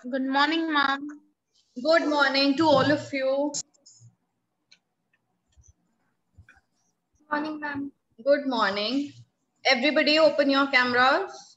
Good morning, ma'am. Good morning to all of you. Morning, ma'am. Good morning. Everybody open your cameras.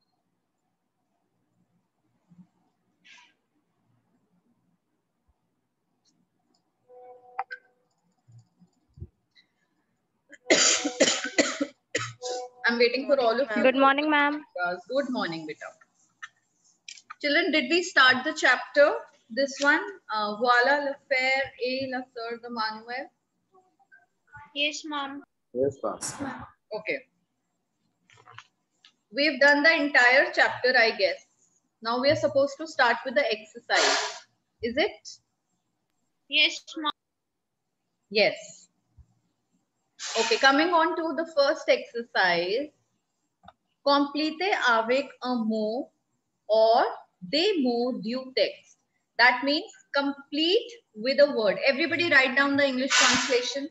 I'm waiting for all of you. Good morning, ma'am. Good morning, beta. Children, did we start the chapter? This one, Voilà le faire et la sœur de Manuel. Yes, ma'am. Yes, ma'am. Okay. We've done the entire chapter, I guess. Now we are supposed to start with the exercise. Is it? Yes, ma'am. Yes. Okay, coming on to the first exercise. Complétez avec un mot or des mots du texte. That means complete with a word. Everybody write down the English translation.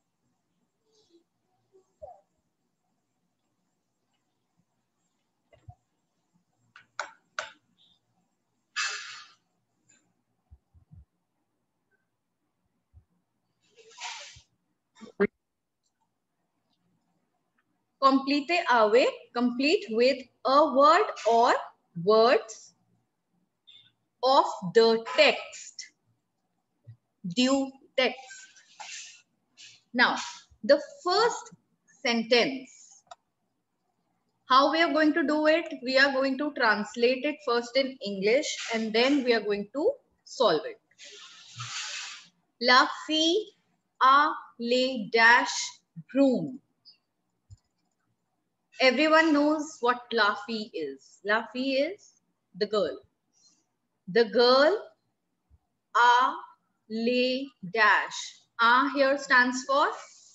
Complétez avec, complete with a word or words of the text. Du text. Now, the first sentence. How we are going to do it? We are going to translate it first in English and then we are going to solve it. La fille a les dash broom. Everyone knows what la fille is. La fille is the girl. The girl a les dash. A here stands for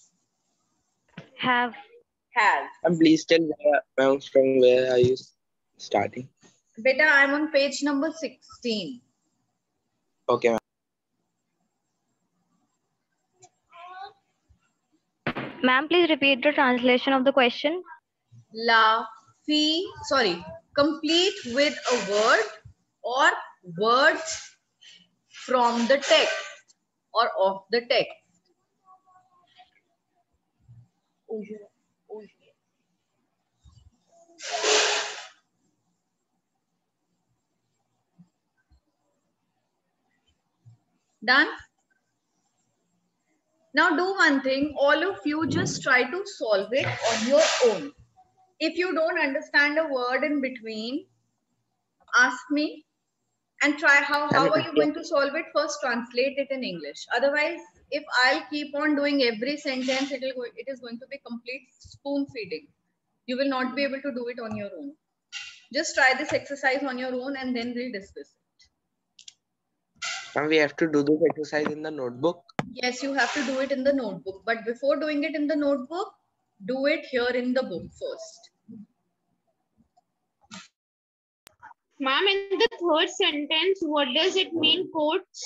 Have. has. And please tell from where are you starting? Beta, I'm on page number 16. Okay, ma'am. Ma'am, please repeat the translation of the question. La fille, sorry, complete with a word or words from the text or of the text. Done? Now do one thing, all of you just try to solve it on your own. If you don't understand a word in between, ask me and try how are you going to solve it? First translate it in English. Otherwise, if I'll keep on doing every sentence, it is going to be complete spoon feeding. You will not be able to do it on your own. Just try this exercise on your own and then we'll discuss it. And we have to do this exercise in the notebook. Yes, you have to do it in the notebook. But before doing it in the notebook, do it here in the book first. Ma'am, in the third sentence, what does it mean, quotes?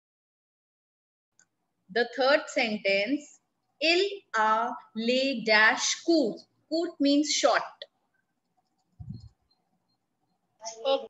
The third sentence, il a les dash court. Court means short. Okay.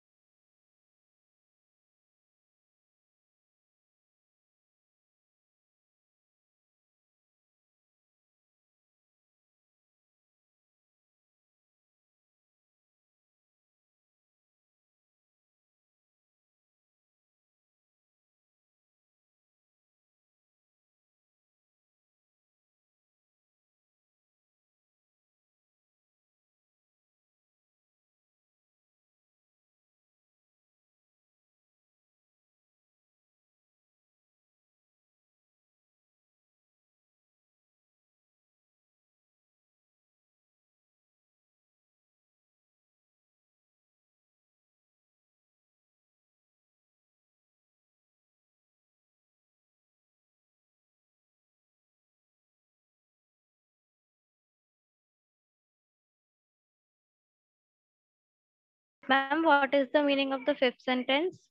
Ma'am, what is the meaning of the fifth sentence?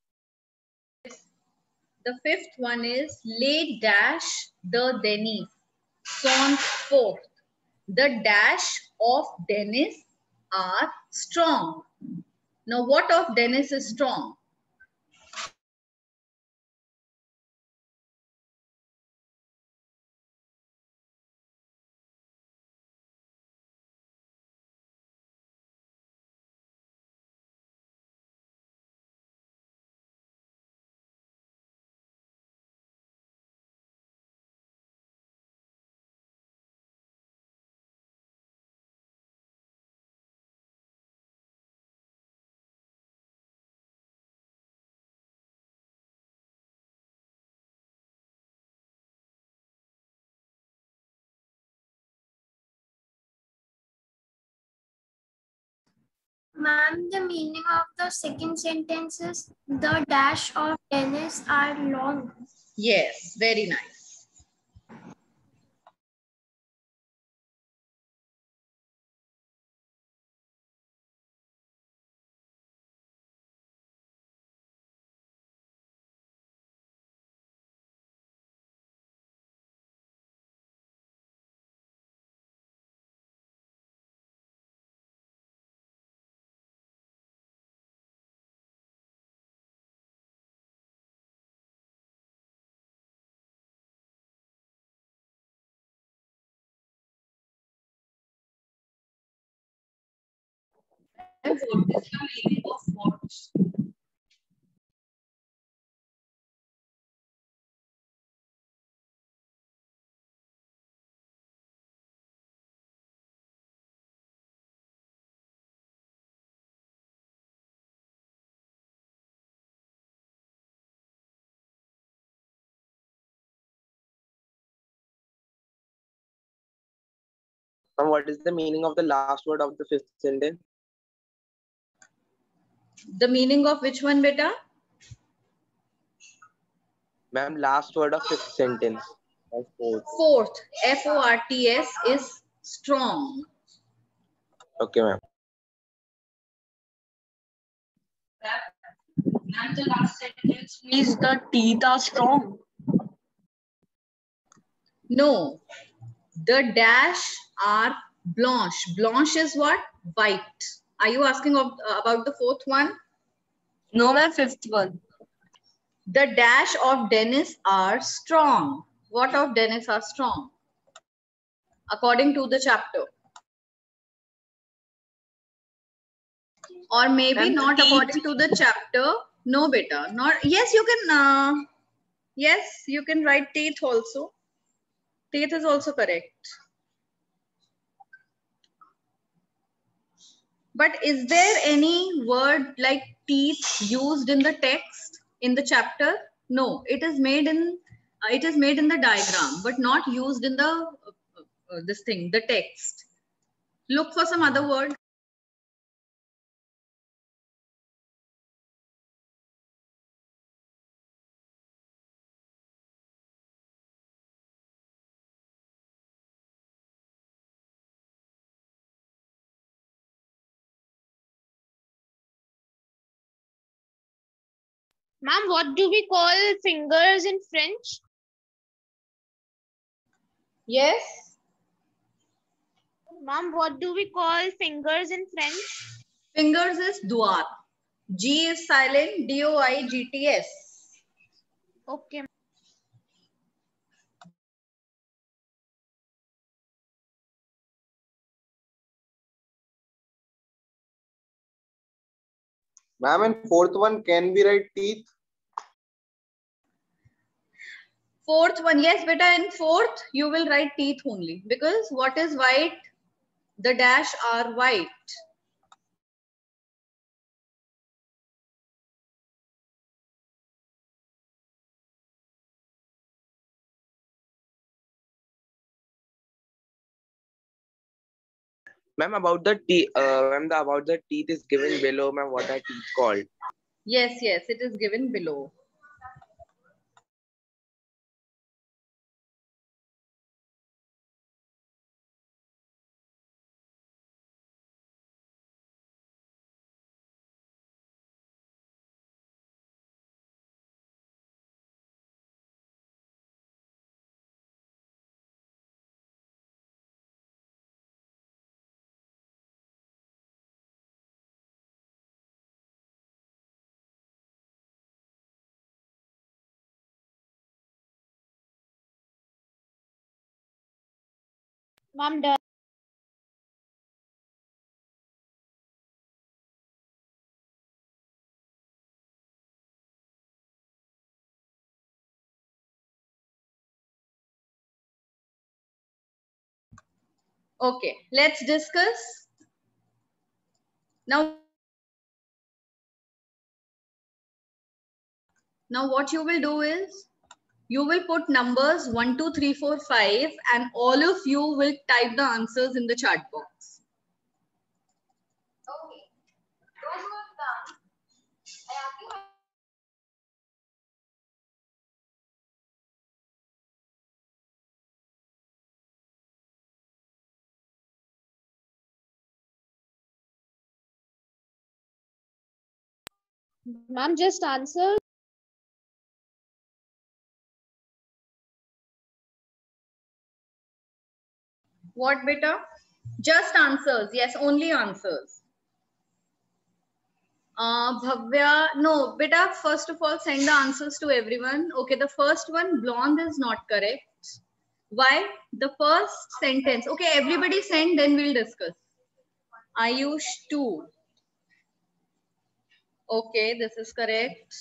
The fifth one is les dash de Denis sont forts. The dash of Denis are strong. Now, what of Denis is strong? Ma'am, the meaning of the second sentence is the dash of Dennis are long. Yes, very nice. And what is the meaning of watch? And what is the meaning of the last word of the fifth sentence? The meaning of which one, beta? Ma'am, last word of fifth sentence. Or fourth. Fourth, F-O-R-T-S is strong. Okay, ma'am. And the last sentence means the teeth are strong. No, the dash are blanche. Blanche is what? White. Are you asking about the fourth one? No, ma'am, fifth one. The dash of Dennis are strong. What of Dennis are strong? According to the chapter. Or maybe And the not teeth. according to the chapter. No, beta. Not. Yes, you can. Yes, you can write teeth also. Teeth is also correct. But is there any word like teeth used in the text in the chapter? No, it is made in the diagram, but not used in the this thing, the text. Look for some other word. Ma'am, what do we call fingers in French? Yes. Ma'am, what do we call fingers in French? Fingers is doigt. G is silent. D-O-I-G-T-S. Okay. Ma'am, and fourth one, can we write teeth? Fourth one, yes, beta. In fourth, you will write teeth only because what is white? The dash are white. Ma'am, about the teeth, about the teeth is given below, ma'am. What are teeth called? Yes, yes, it is given below. Ma'am, done. Okay, let's discuss. Now what you will do is, you will put numbers 1, 2, 3, 4, 5 and all of you will type the answers in the chat box. Ma'am, just answer. What, beta? Just answers. Yes, only answers. Bhavya, no, beta, first of all, send the answers to everyone. Okay, the first one, blonde, is not correct. Why? The first sentence. Okay, everybody send, then we'll discuss. Ayush 2. Okay, this is correct.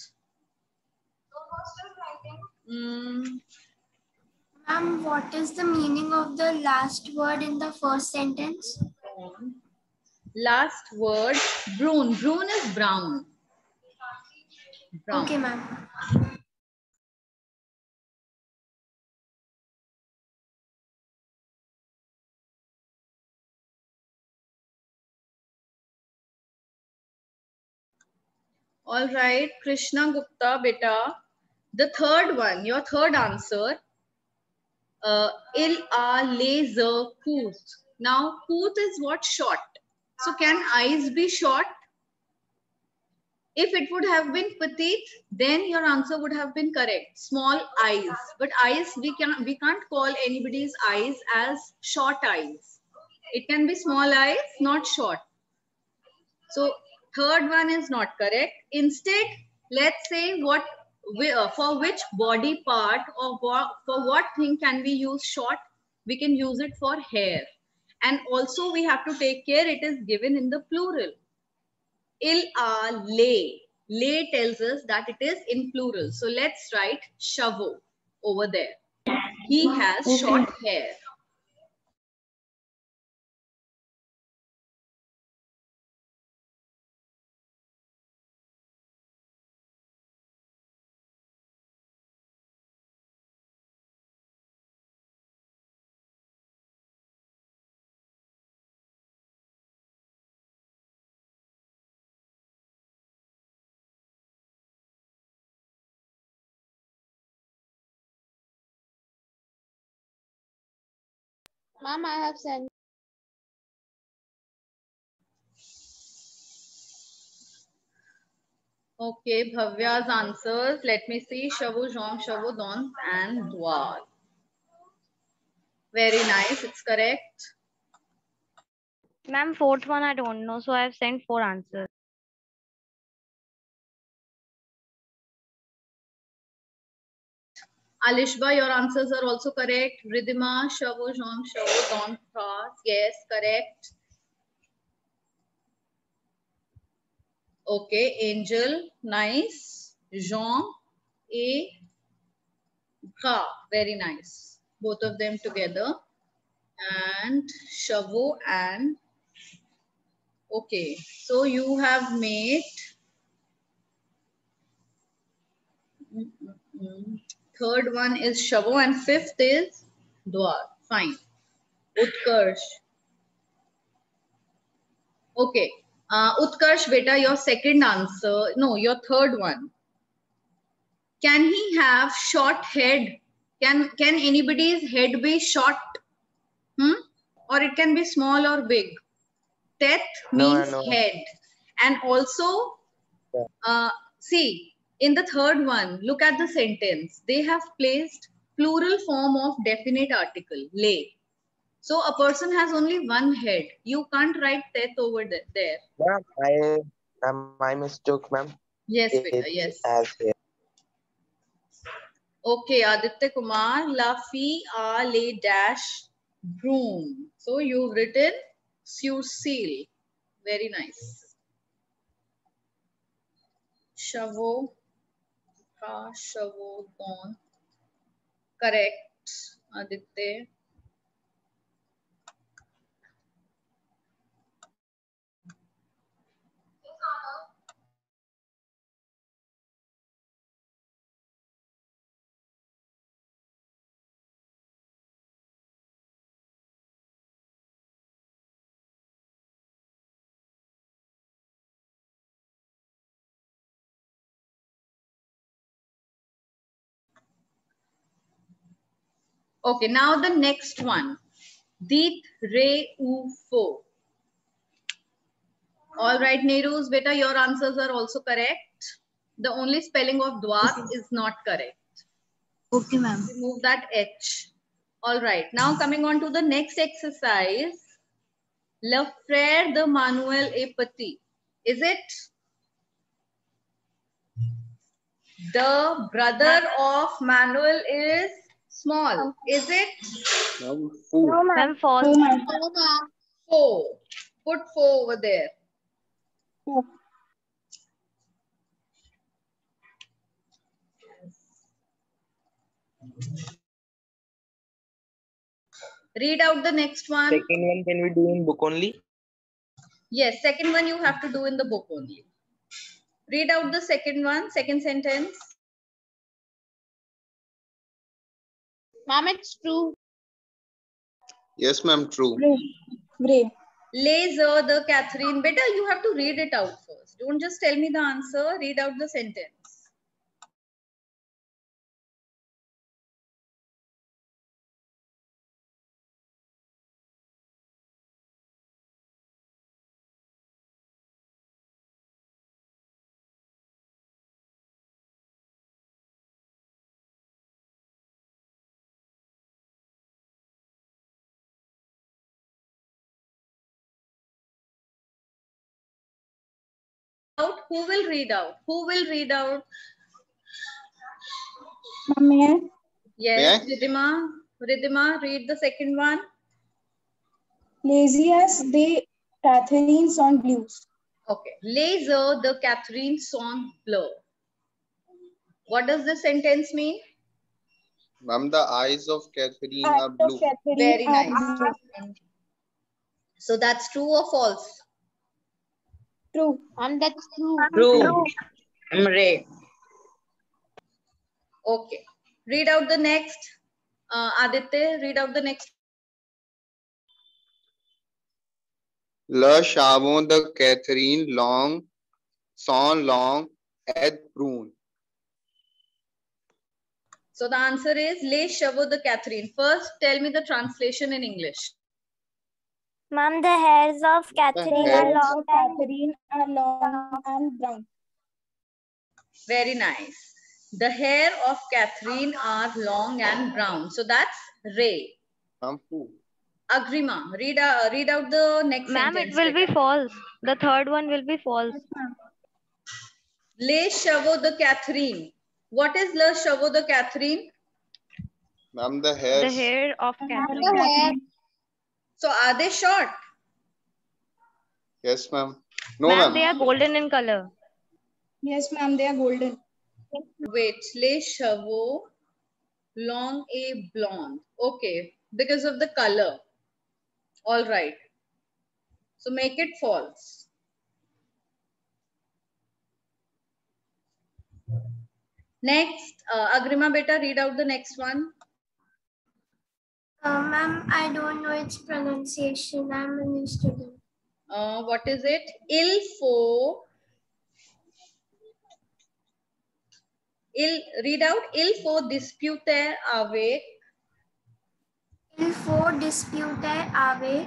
Ma'am, what is the meaning of the last word in the first sentence? Last word, brune. Brune is brown. Brown. Okay, ma'am. All right, Krishna Gupta, beta. The third one, your third answer. Il a laser poot. Now, poot is what? Short. So, can eyes be short? If it would have been petite, then your answer would have been correct. Small eyes. But eyes, we can't call anybody's eyes as short eyes. It can be small eyes, not short. So third one is not correct. Instead, let's say what for which body part or for what thing can we use short? We can use it for hair. And also we have to take care it is given in the plural. Il a lay. Lay tells us that it is in plural. So let's write Shavo over there. He has short hair. Ma'am, I have sent. Okay, Bhavya's answers. Let me see. Shavu, Jom, Shavu, Don, and Dwar. Very nice. It's correct. Ma'am, fourth one I don't know, so I've sent 4 answers. Alishba, your answers are also correct. Ridhima, Shavu, Jom, Shavu, Don, Khas. Yes, correct. Okay, Angel, nice. Jean, A, Kha, very nice. Both of them together. And Shavu and okay. So you have made third one is Shavu and fifth is Dwar. Fine. Utkarsh. Okay. Utkarsh, beta, your second answer. No, your third one. Can he have short head? Can anybody's head be short? Or it can be small or big. Tet means No. head. And also, see, in the third one, look at the sentence. They have placed plural form of definite article, lay. So a person has only one head. You can't write tet over there. Ma'am, I mistook, ma'am. Yes, beta, yes. As here. Okay, Aditya Kumar, la fille a les dash broom. So you've written Susil. Very nice. Shavo, ka, shavo, gone. Correct, Aditya. Okay, now the next one. Dit, re, u, fo. All right, Neeruz, beta, your answers are also correct. The only spelling of Dwat is not correct. Okay, ma'am. Remove that H. All right. Now coming on to the next exercise. Le frère de Manuel est petit. Is it? The brother of Manuel is small. Is it? Ma'am, food. Ma'am, false. Four. Put 4 over there. Read out the next one. Second one can we do in book only? Yes, second one you have to do in the book only. Read out the second one, second sentence. Ma'am, it's true. Yes, ma'am, true. Laser the Catherine. Better you have to read it out first. Don't just tell me the answer. Read out the sentence. Out. Who will read out? Who will read out? Yes, Ridhima. Ridhima, read the second one. Lazy as the Catherine on blues. Okay. Laser the Catherine song blur. What does the sentence mean? Ma'am, the eyes of Catherine are blue. Very nice. So that's true or false? True. Ma'am, that's true. True. I'm right. Okay. Read out the next. Aditya, read out the next. Le chavon de Catherine long, sont long et brun. So the answer is Les chevaux de Catherine. First, tell me the translation in English. Ma'am, the hairs of Catherine Catherine are are long Catherine are long and brown. Very nice. The hair of Catherine are long and brown. So that's Ray. Ma'am, food. Agrima, read out the next Ma'am, sentence. it will be false. The third one will be false. Les chevaux de Catherine. What is Le chevaux de Catherine? Ma'am, the The hairs. hair of Catherine. So are they short? Yes, ma'am. No, Ma'am, ma'am. they are golden in color. Yes, ma'am, they are golden. Wait, Les chevaux long et blonde. Okay, because of the color. All right. So make it false. Next, Agrima beta, read out the next one. Ma'am, I don't know its pronunciation. I'm a new student. What is it? Il faut. Read out. Il faut disputer avec. Il faut disputer avec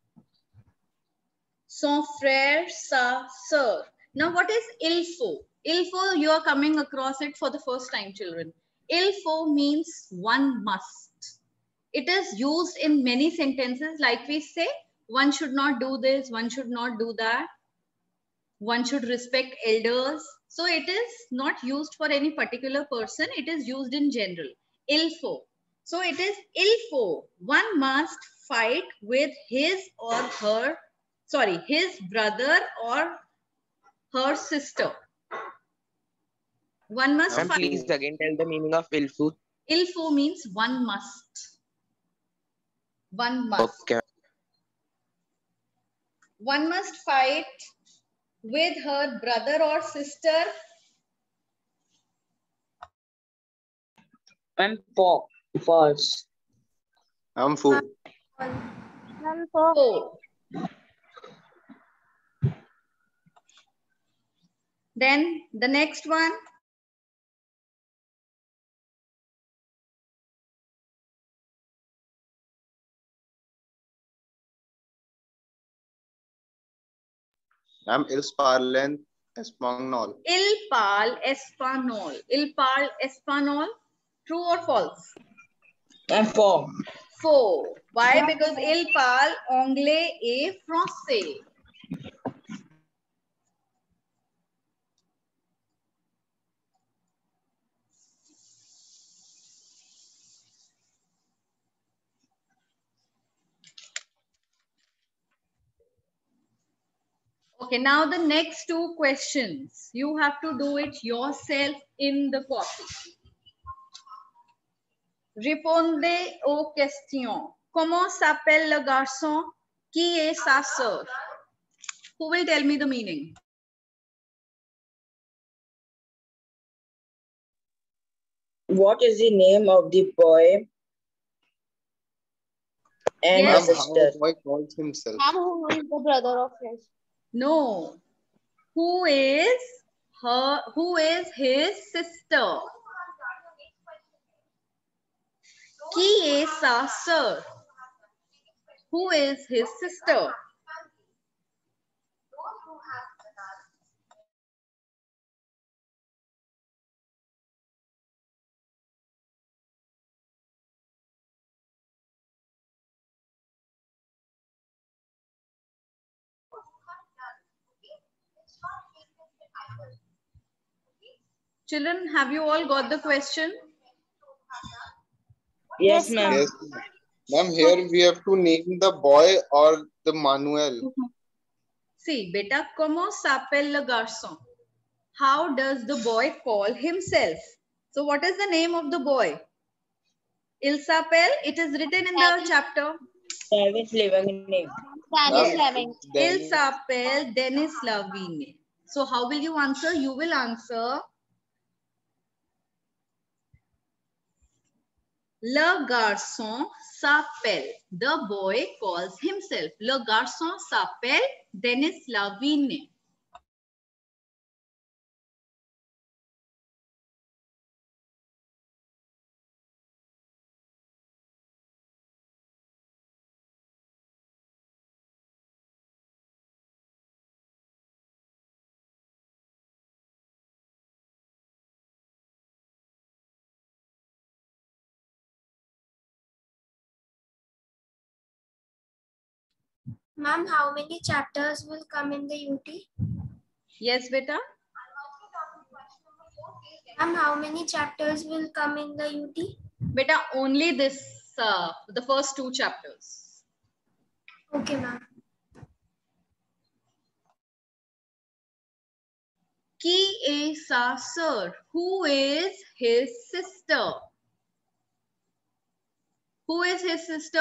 Son frère, sa sœur. Now, what is il faut? Il faut, you are coming across it for the first time, children. Il faut means one must. It is used in many sentences, like we say, one should not do this, one should not do that. One should respect elders. So it is not used for any particular person. It is used in general. Il faut. So it is il faut. One must fight with his or her, sorry, his brother or her sister. One must Ma'am, fight. please again tell the meaning of il faut. Il faut means one must. One must. Okay. One must fight with her brother or sister. I'm false. I'm food. Ma'am, for Oh. Then the next one. Ma'am, ils parlent Espagnol. Il parle espagnol. Il parle espagnol. True or false? And 4. Faux. Why? Because il parle anglais et français. Okay, now the next two questions. You have to do it yourself in the copy. Répondez aux questions. Comment s'appelle le garçon? Qui est sa sœur? Who will tell me the meaning? What is the name of the boy and Yes. his Ma'am, how sister? the boy calls himself? Ma'am, who is the brother of his? No. Who is his sister? Qui est sa sœur? Who is his sister? Children, have you all got the question? Yes, ma'am. Yes, ma'am. Ma'am, here we have to name the boy or the Manuel. See, beta, comment s'appelle le garçon? How does the boy call himself? So what is the name of the boy? Il s'appelle, it is written in the chapter. Travis living name. Dennis Yes. Leving. Il s'appelle Dennis Lavigne. So how will you answer? You will answer Le garçon s'appelle. The boy calls himself. Le garçon s'appelle Dennis Lavigne. Ma'am, how many chapters will come in the UT? Yes, beta? Ma'am, how many chapters will come in the UT? Beta, only this, the first two chapters. Okay, ma'am. Qui est sa sœur? Who is his sister? Who is his sister?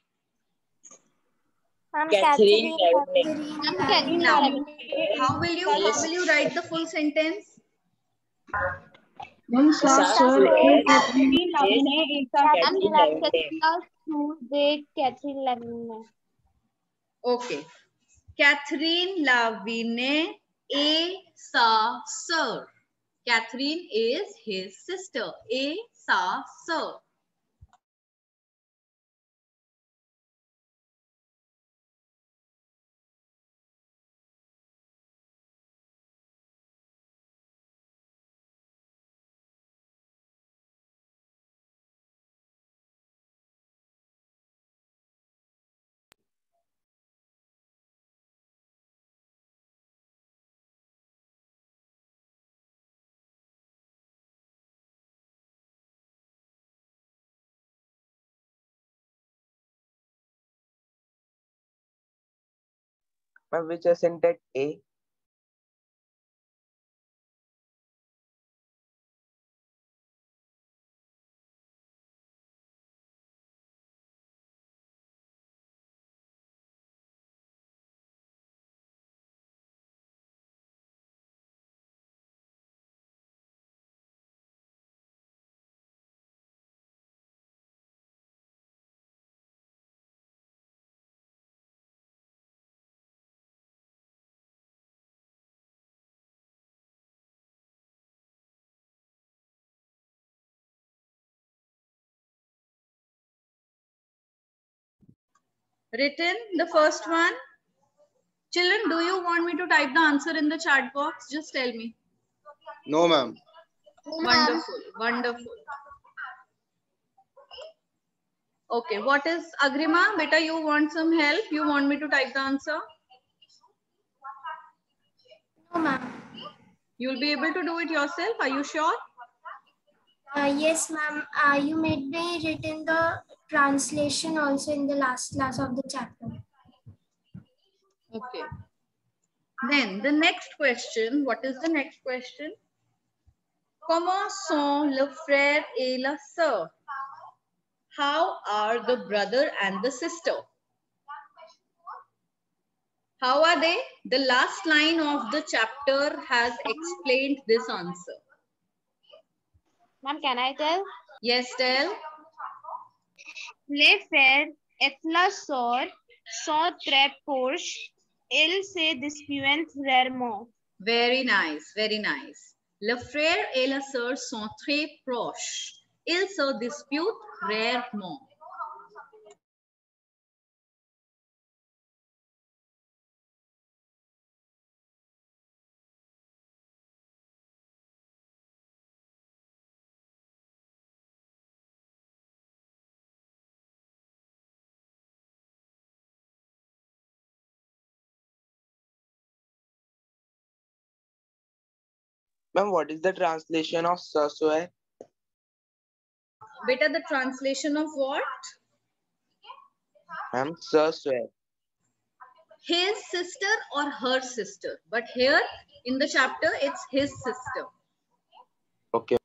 Catherine Lavigne. Ma'am, Catherine Now, Leving. how will you write the full sentence? Catherine Ma'am, Lavigne. Tuesday, Catherine Leving. Okay. Catherine Lavigne est sa sœur. Catherine is his sister. Et sa sœur. Ma'am, which is syntax A? Written, the first one. Children, do you want me to type the answer in the chat box? Just tell me. No, ma'am. Wonderful, wonderful. Okay, what is Agrima? Beta, you want some help? You want me to type the answer? No, ma'am. You'll be able to do it yourself. Are you sure? Yes, ma'am. You made me written the translation also in the last class of the chapter. Okay. Then the next question. What is the next question? Comment sont le frère et la sœur? How are the brother and the sister? How are they? The last line of the chapter has explained this answer. Ma'am, can I tell? Yes, tell. Les frères et la sœur sont très proches. Ils se disputent rarement. Very nice, very nice. Le frère et la sœur sont très proches. Ils se disputent rarement. Ma'am, what is the translation of Saswai? Beta, the translation of what? Ma'am, Saswai. His sister or her sister. But here in the chapter, it's his sister. Okay.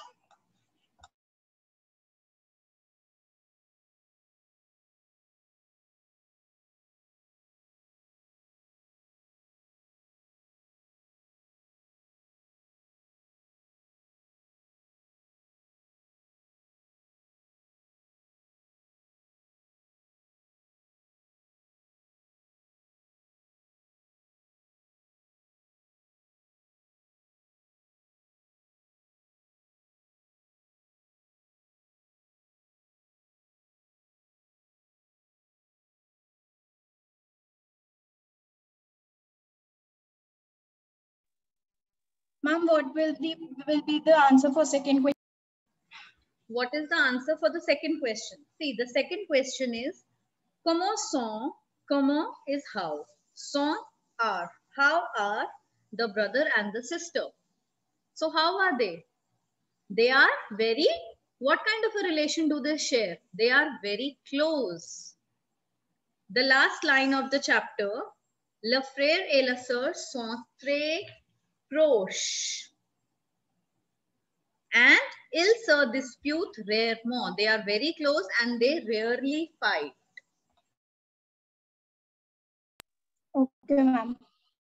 Ma'am, what will be the answer for second question? What is the answer for the second question? See, the second question is, comment sont, comment is how, sont are, how are the brother and the sister? So how are they? They are very, what kind of a relation do they share? They are very close. The last line of the chapter, le frère et la sœur sont très proches. And ils se disputent rarement. They are very close and they rarely fight. Okay, ma'am.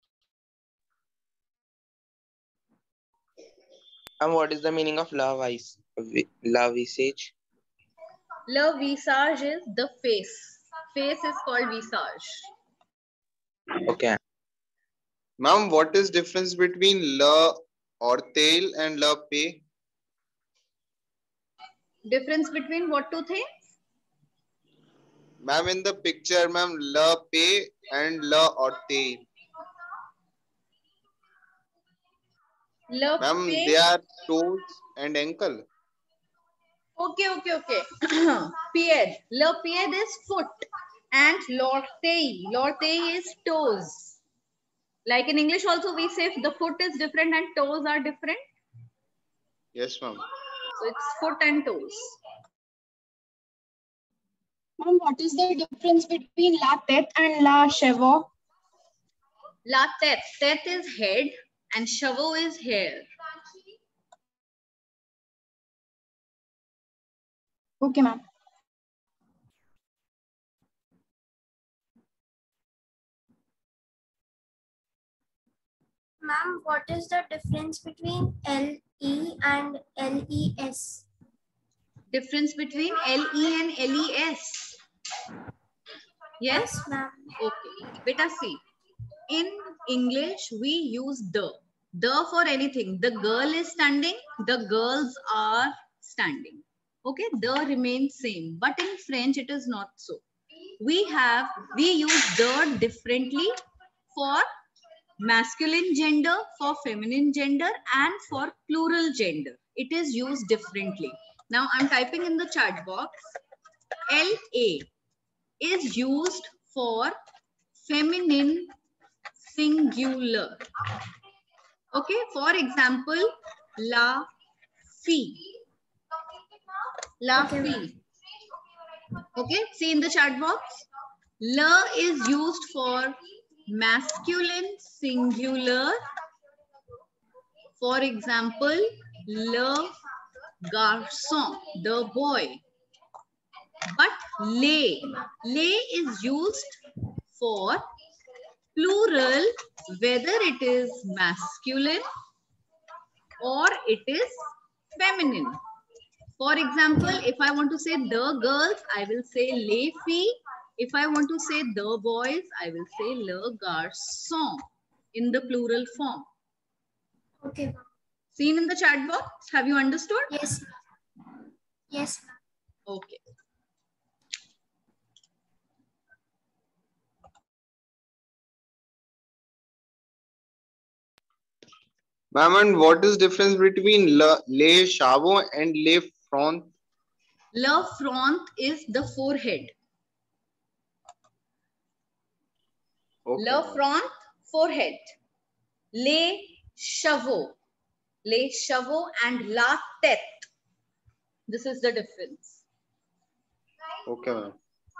And what is the meaning of la visage? Le visage is the face. Face is called visage. Okay. Ma'am, what is difference between la orteil and la pay? Difference between what two things? Ma'am, in the picture, ma'am, la pay and la orteil. Ma'am, they are toes and ankle. Okay. Pied. Le pied is foot. And l'orteil is toes. Like in English also we say the foot is different and toes are different. Yes, ma'am. So it's foot and toes. Ma'am, what is the difference between la tête and la chevaux? La tête. Tête is head and chevaux is hair. Okay, ma'am. Ma'am, what is the difference between LE and LES? Difference between LE and LES. Yes? Ma'am. Okay. Beta see. In English, we use the. The for anything. The girl is standing. The girls are standing. Okay. The remains same. But in French, it is not so. We use the differently for masculine gender, for feminine gender, and for plural gender. It is used differently. Now I'm typing in the chat box. LA is used for feminine singular. Okay, for example, la fille. La fille. Okay, see in the chat box. La is used for masculine singular. For example, le garçon, the boy. But les is used for plural, whether it is masculine or it is feminine. For example, if I want to say the girls, I will say les filles. If I want to say the boys, I will say le garçon in the plural form. Okay, ma'am. Seen in the chat box? Have you understood? Yes, ma'am. Yes, ma'am. Okay. Ma'am, and what is difference between les chevaux and les front? Le front is the forehead. Okay, Le ma'am. front, forehead. Les chevaux. Les chevaux and la tête. This is the difference. Okay, ma'am.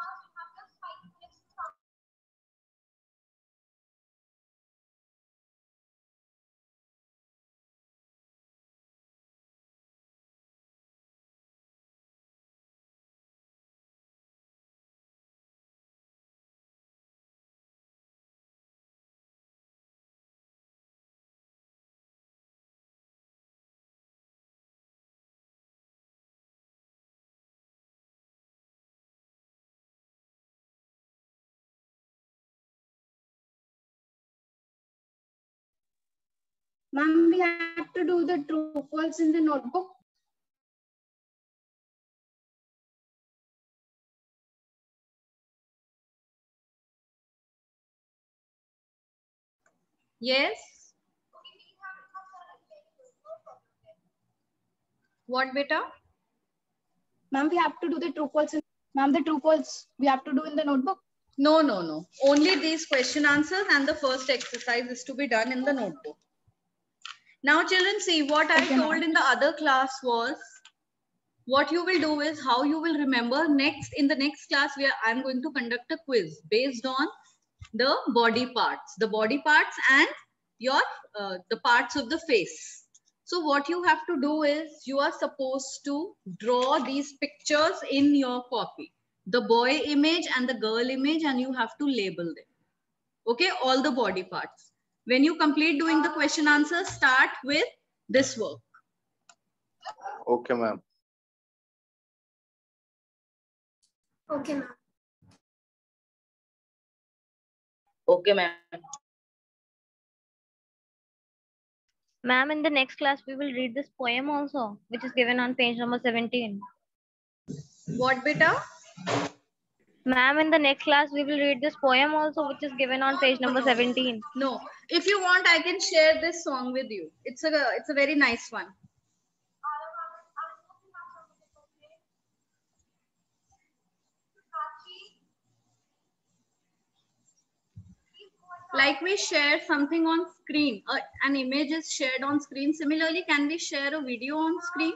Ma'am, we have to do the true false in the notebook. Yes. What beta? Ma'am, we have to do the true false. Ma'am, the true false we have to do in the notebook. No, no, no. Only these question answers and the first exercise is to be done in the notebook. Now children, see what I Okay, told ma'am. in the other class was, what you will do is how you will remember next in the next class where I'm going to conduct a quiz based on the body parts and your the parts of the face. So what you have to do is you are supposed to draw these pictures in your copy, the boy image and the girl image, and you have to label them. Okay, all the body parts. When you complete doing the question answer, start with this work. Okay, ma'am. Okay, ma'am. Okay, ma'am. Ma'am, in the next class, we will read this poem also, which is given on page number 17. What beta? Ma'am, in the next class, we will read this poem also, which is given on page number 17. No. If you want, I can share this song with you. It's a very nice one. Like we share something on screen, an image is shared on screen. Similarly, can we share a video on screen?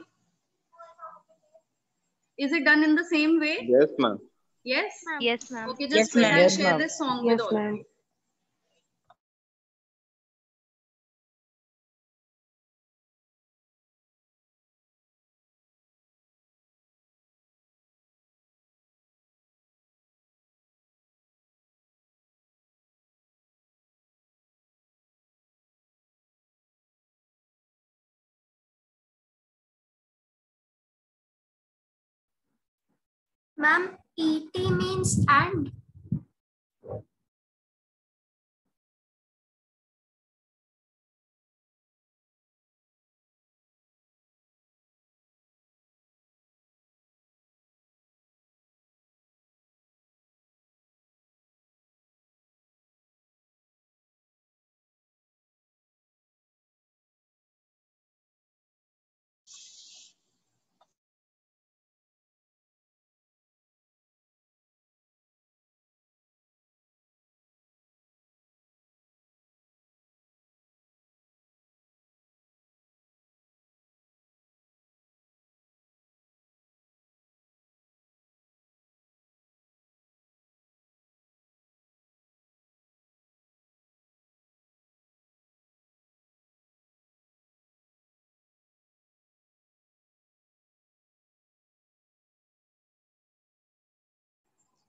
Is it done in the same way? Yes, ma'am. Yes? Yes, ma'am. Okay, Yes, just wait, ma'am. I'll Yes, share ma'am. this song with all of you. Ma'am, ET means and.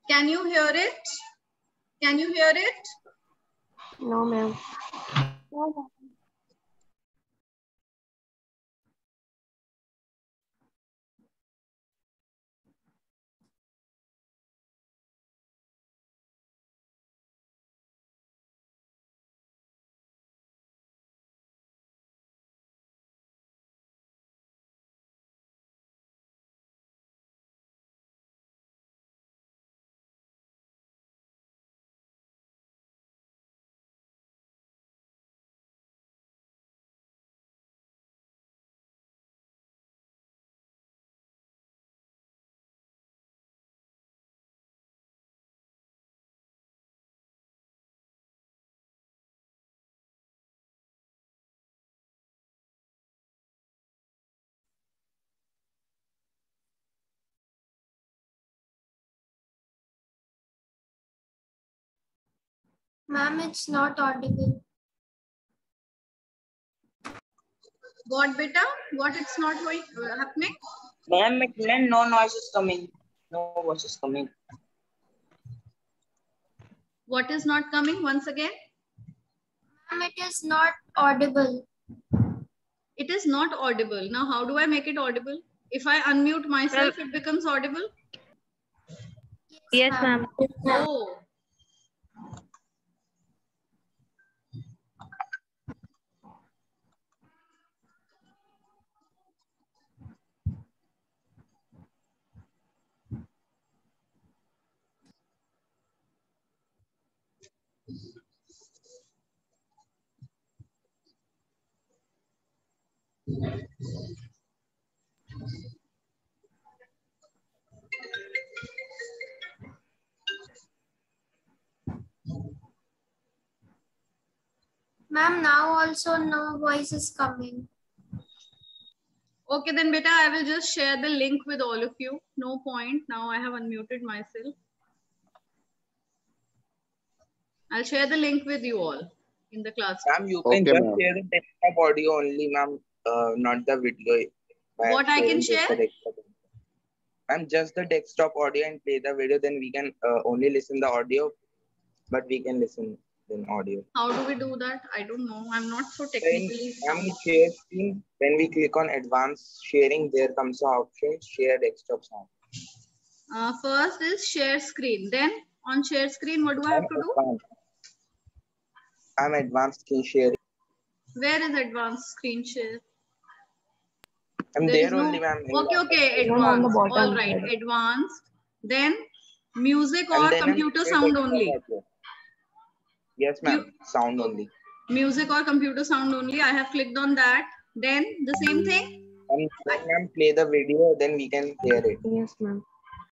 Can you hear it? Can you hear it? No, ma'am. Ma'am, it's not audible. What, beta? What it's not happening? Ma'am, no noise is coming. No voice is coming. What is not coming once again? Ma'am, it is not audible. It is not audible. Now, how do I make it audible? If I unmute myself, it becomes audible? Yes, ma'am. Oh. Ma'am, now also no voice is coming. Okay, then beta, I will just share the link with all of you. No point. Now I have unmuted myself. I'll share the link with you all in the class. Ma'am, you can Okay, just ma'am. share the desktop audio only, ma'am, not the video. What I can share? Ma'am, just the desktop audio and play the video, then we can only listen the audio, but we can listen in audio. How do we do that? I don't know. I'm not so In technically sound. share screen, when we click on advanced sharing, there comes the option share desktop sound. First is share screen. Then on share screen, what do I have to do? I'm advanced screen sharing. Where is advanced screen share? I'm There is there no. only, ma'am. Okay, Ma'am, on the advanced. bottom All right, side. advanced. Then music And or then computer share sound desktop only. audio. Yes, ma'am. Sound only. Music or computer sound only. I have clicked on that. Then the same thing. And then, ma'am, play the video, then we can hear it. Yes, ma'am.